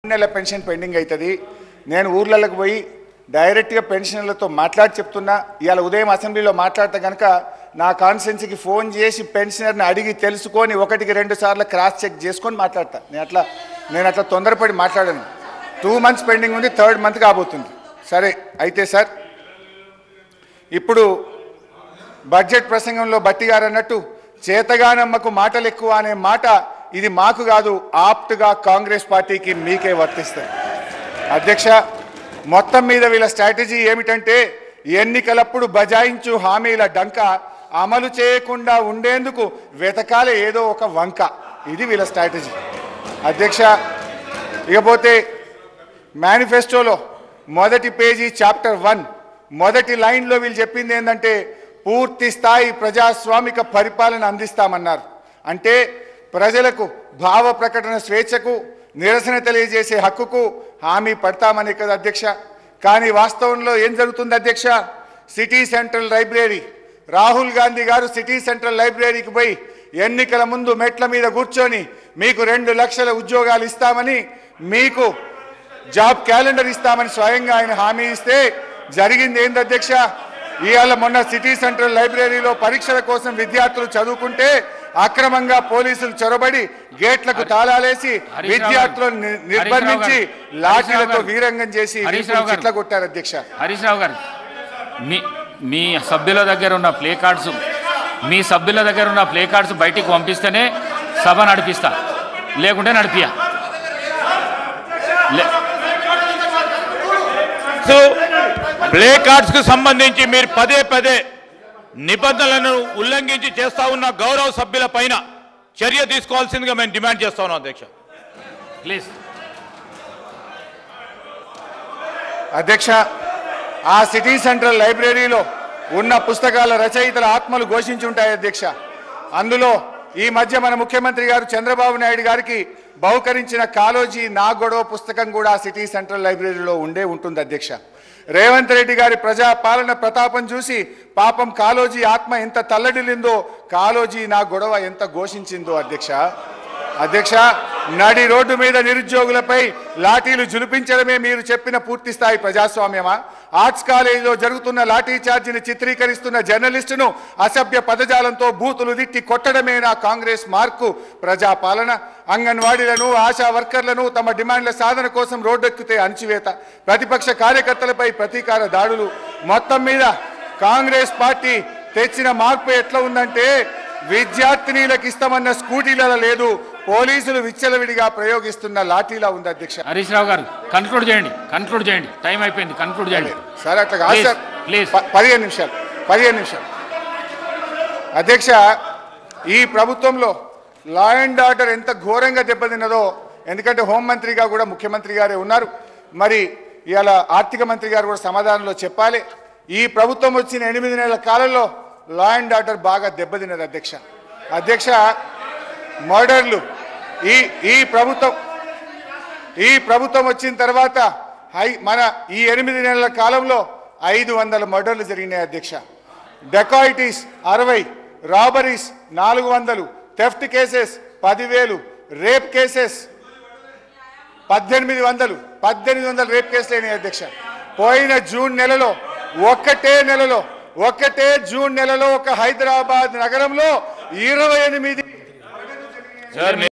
నెల pension pending అవుతుంది. నేను ఊర్లలోకి పోయి డైరెక్ట్గా పెన్షనర్లతో మాట్లాడి చెప్తున్నా. ఇవాళ ఉదయం అసెంబ్లీలో మాట్లాడితే కనుక నా కాన్స్టిట్యున్సీకి ఫోన్ చేసి పెన్షనర్ని అడిగి తెలుసుకొని 1-2 సార్లు క్రాస్ చెక్ చేసుకొని మాట్లాడతా. నేను అట్లా తొందరపడి మాట్లాడాను. 2 months పెండింగ్ ఉంది, 3rd month కాబోతుంది. సరే అయితే సార్, ఇప్పుడు బడ్జెట్ ప్రసంగంలో బట్టి గారు అన్నట్టు చేతగానమ్మకు మాటలు ఎక్కువ అనే మాట ఇది మాకు కాదు, ఆప్ట్గా కాంగ్రెస్ పార్టీకి మీకే వర్తిస్తుంది. అధ్యక్ష, మొత్తం మీద వీళ్ళ స్ట్రాటజీ ఏమిటంటే ఎన్నికలప్పుడు బజాయించు హామీల డంక అమలు చేయకుండా ఉండేందుకు వెతకాలే ఏదో ఒక వంక. ఇది వీళ్ళ స్ట్రాటజీ. అధ్యక్ష, ఇకపోతే మేనిఫెస్టోలో మొదటి పేజీ చాప్టర్ 1 మొదటి లైన్లో వీళ్ళు చెప్పింది ఏంటంటే పూర్తి స్థాయి ప్రజాస్వామిక పరిపాలన అందిస్తామన్నారు. అంటే ప్రజలకు భావ ప్రకటన స్వేచ్ఛకు, నిరసన తెలియజేసే హక్కుకు హామీ పడతామని కదా అధ్యక్ష. కానీ వాస్తవంలో ఏం జరుగుతుంది అధ్యక్ష? City central library, Rahul Gandhi గారు సిటీ సెంట్రల్ లైబ్రరీకి పోయి ఎన్నికల ముందు మెట్ల మీద కూర్చొని మీకు 2 లక్షల ఉద్యోగాలు ఇస్తామని, మీకు జాబ్ క్యాలెండర్ ఇస్తామని స్వయంగా ఆయన హామీ ఇస్తే జరిగింది ఏంది అధ్యక్ష? ఇవాళ మొన్న సిటీ సెంట్రల్ లైబ్రరీలో పరీక్షల కోసం విద్యార్థులు చదువుకుంటే అక్రమంగా పోలీసులు చొరబడి గేట్లకు తాళాలేసి విద్యార్థులను నిర్బంధించి లాఠీలతో వీరంగం చేసి చెట్ల కొట్టారు అధ్యక్ష. హరీష్ రావు గారు, మీ సభ్యుల దగ్గర ఉన్న ప్లే కార్డ్స్ బయటికి పంపిస్తేనే సభ నడిపిస్తా, లేకుంటే నడిపియా. ప్లే కార్డ్స్ కు సంబంధించి మీరు పదే నిబంధనలను ఉల్లంఘించి చేస్తా ఉన్న గౌరవ సభ్యుల పైన చర్య తీసుకోవాల్సిందిగా మేము డిమాండ్ చేస్తా ఉన్నాం అధ్యక్ష. ప్లీజ్. అధ్యక్ష, ఆ సిటీ సెంట్రల్ లైబ్రరీలో ఉన్న పుస్తకాల రచయితల ఆత్మలు ఘోషించి ఉంటాయి అధ్యక్ష. అందులో ఈ మధ్య మన ముఖ్యమంత్రి గారు చంద్రబాబు నాయుడు గారికి బహుకరించిన కాలోజీ నా గొడవ పుస్తకం కూడా సిటీ సెంట్రల్ లైబ్రరీలో ఉంటుంది అధ్యక్ష. రేవంత్ రెడ్డి గారి ప్రజా పాలన ప్రతాపం చూసి పాపం కాలోజీ ఆత్మ ఎంత తల్లడిల్లిందో, కాలోజీ నా గొడవ ఎంత ఘోషించిందో అధ్యక్ష. నడి రోడ్డు మీద నిరుద్యోగులపై లాఠీలు జులిపించడమే మీరు చెప్పిన పూర్తి స్థాయి ప్రజాస్వామ్యమా? ఆర్ట్స్ కాలేజీలో జరుగుతున్న లాఠీ చార్జీని చిత్రీకరిస్తున్న జర్నలిస్టును అసభ్య పదజాలంతో బూతులు తిట్టి కొట్టడమేనా కాంగ్రెస్ మార్కు ప్రజాపాలన? అంగన్వాడీలను, ఆశా వర్కర్లను తమ డిమాండ్ల సాధన కోసం రోడ్డెక్కితే అణచివేత, ప్రతిపక్ష కార్యకర్తలపై ప్రతీకార దాడులు. మొత్తం మీద కాంగ్రెస్ పార్టీ తెచ్చిన మార్పు ఎట్లా ఉందంటే విద్యార్థినీలకు ఇస్తామన్న స్కూటీలలో లేదు, పోలీసులు విచ్చలవిడిగా ప్రయోగిస్తున్న లాఠీలా ఉంది అధ్యక్ష. హరీష్ రావు గారు, కన్క్లూడ్ చేయండి. టైం అయిపోయింది, కన్క్లూడ్ చేయండి సార్. అట్లా కాదు సార్, ప్లీజ్. 15 నిమిషాలు అధ్యక్ష. ఈ ప్రభుత్వంలో లా అండ్ ఆర్డర్ ఎంత ఘోరంగా దెబ్బతిన్నదో, ఎందుకంటే హోంమంత్రిగా కూడా ముఖ్యమంత్రి గారే ఉన్నారు, మరి ఇవాళ ఆర్థిక మంత్రి గారు కూడా సమాధానంలో చెప్పాలి. ఈ ప్రభుత్వం వచ్చిన 8 నెలల కాలంలో లా అండ్ ఆర్డర్ బాగా దెబ్బతిన్నది అధ్యక్ష. మర్డర్లు ఈ ప్రభుత్వం వచ్చిన తర్వాత మన ఈ 8 నెలల కాలంలో 500 మర్డర్లు జరిగినాయి అధ్యక్ష. Dacoities 60, robberies 400, theft cases 10,000, rape cases 1800 rape కేసులు అయినాయి అధ్యక్ష. పోయిన జూన్ నెలలో ఒక్కటే జూన్ నెలలో ఒక హైదరాబాద్ నగరంలో 28